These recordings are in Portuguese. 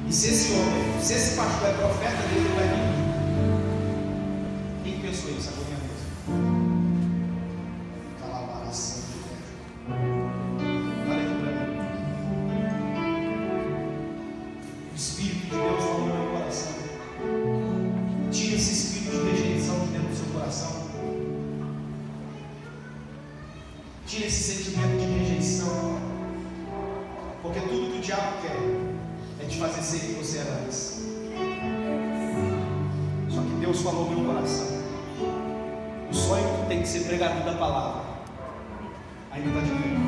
E se esse homem, se esse pastor é profeta dele, ele vai vir. Quem pensou isso? Agora minha vez. Calabaração de terra. Olha aqui para mim. O Espírito de Deus falou no meu coração. Tira esse espírito de rejeição de dentro do seu coração. Tira esse sentimento de rejeição. Porque tudo que o diabo quer é te fazer ser quem você era antes. Só que Deus falou no meu coração. O sonho que tem que ser pregador da palavra ainda está de pé.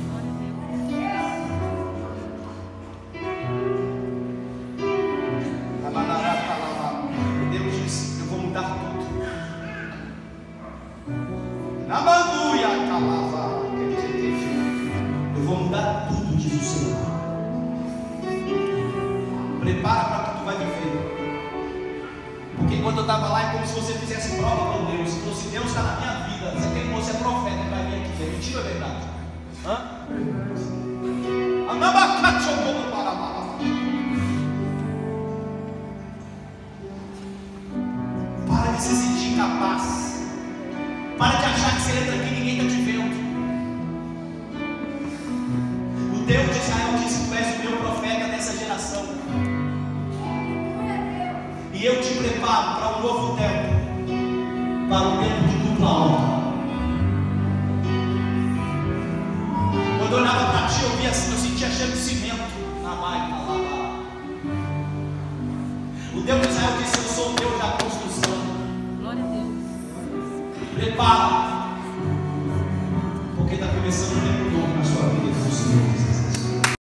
Deus disse: eu vou mudar tudo. Na manduia calava. Eu vou mudar tudo, diz o Senhor. Prepara para que tu vai viver. Porque quando eu estava lá é como se você fizesse prova com Deus. Se fosse Deus está na minha vida, você tem que você é profeta, vai vir aqui. É mentira ou é verdade? Para de se sentir incapaz. Para de achar que você entra aqui e ninguém está te vendo. O Deus de Israel disse: tu és o meu profeta dessa geração. E eu te preparo para um novo tempo, para um tempo de dupla honra. Quando eu olhava para ti, eu via assim, eu sentia cheiro de cimento na maica lá. O Deus de Israel disse: eu sou o Deus da construção. Glória a Deus. Prepara, porque está começando um tempo novo na sua vida, o Senhor diz.